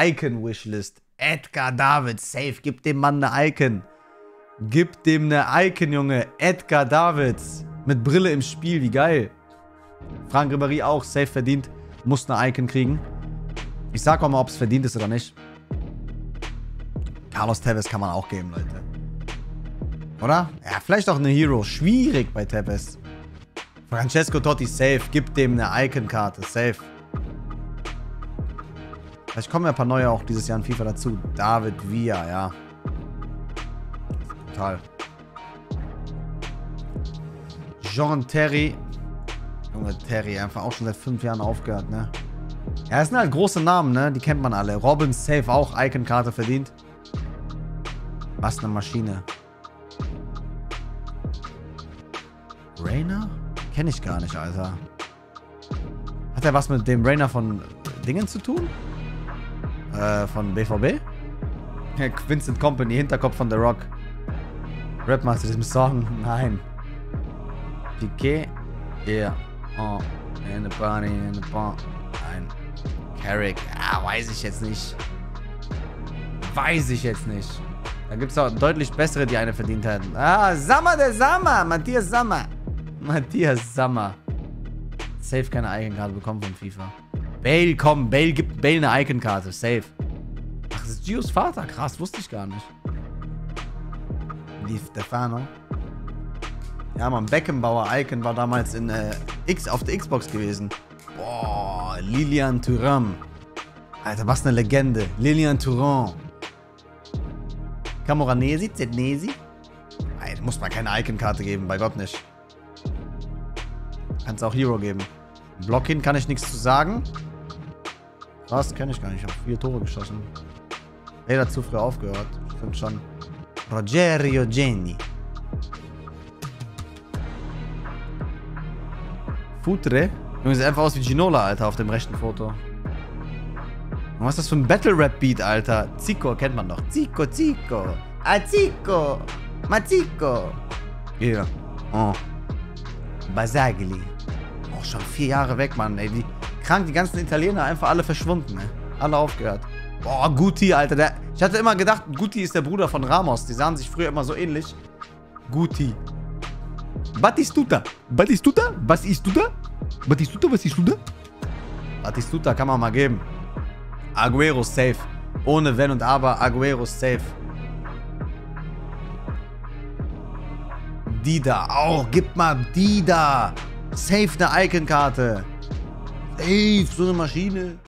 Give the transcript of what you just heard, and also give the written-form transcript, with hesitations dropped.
Icon-Wishlist. Edgar Davids, safe. Gib dem Mann eine Icon. Gib dem eine Icon, Junge. Edgar Davids. Mit Brille im Spiel, wie geil. Franck Ribéry auch, safe verdient. Muss eine Icon kriegen. Ich sag auch mal, ob es verdient ist oder nicht. Carlos Tevez kann man auch geben, Leute. Oder? Ja, vielleicht auch eine Hero. Schwierig bei Tevez. Francesco Totti, safe. Gib dem eine Icon-Karte, safe. Vielleicht kommen ja ein paar neue auch dieses Jahr in FIFA dazu. David Villa, ja. Total. Jean Terry. Junge, Terry, einfach auch schon seit 5 Jahren aufgehört, ne? Ja, das sind halt große Namen, ne? Die kennt man alle. Robin safe auch Icon-Karte verdient. Was eine Maschine. Rainer? Kenne ich gar nicht, Alter. Hat er was mit dem Rainer von Dingen zu tun? Von BVB? Ja, Vincent Kompany, Hinterkopf von The Rock. Rap Master, das mit Song? Nein. Piquet? Yeah. Oh. In the party, in the bar. Nein. Carrick? Ja, weiß ich jetzt nicht. Weiß ich jetzt nicht. Da gibt es auch deutlich bessere, die eine verdient hätten. Ah, Sammer der Sammer. Matthias Sammer. Matthias Sammer. Safe keine Icon-Karte bekommen von FIFA. Bale, komm. Bale gibt Bale eine Icon-Karte. Safe. Ach, das ist Gios Vater. Krass, wusste ich gar nicht. Di Stefano. Ja, man, Beckenbauer Icon war damals in auf der Xbox gewesen. Boah, Lilian Thuram. Alter, was eine Legende. Lilian Thuram. Camoranesi, Zetnesi. Alter, muss man keine Icon-Karte geben, bei Gott nicht. Kannst auch Hero geben. Blockin kann ich nichts zu sagen. Was? Kenne ich gar nicht. Ich habe 4 Tore geschossen. Ey, hat zu früh aufgehört. Stimmt schon. Rogerio Geni. Futre? Junge, sieht einfach aus wie Ginola, Alter, auf dem rechten Foto. Und was ist das für ein Battle-Rap-Beat, Alter? Zico kennt man doch. Zico, Zico. Ah, Zico. Mazico. Hier. Oh. Basagli. Oh, schon 4 Jahre weg, Mann, ey. Wie krank, die ganzen Italiener einfach alle verschwunden, ey. Alle aufgehört. Boah, Guti, Alter. Ich hatte immer gedacht, Guti ist der Bruder von Ramos. Die sahen sich früher immer so ähnlich. Guti. Batistuta. Batistuta? Was ist du da? Batistuta, was ist du da? Batistuta kann man mal geben. Aguero safe. Ohne Wenn und Aber. Aguero safe. Dida auch. Gib mal Dida. Safe eine Icon-Karte. Safe, so eine Maschine.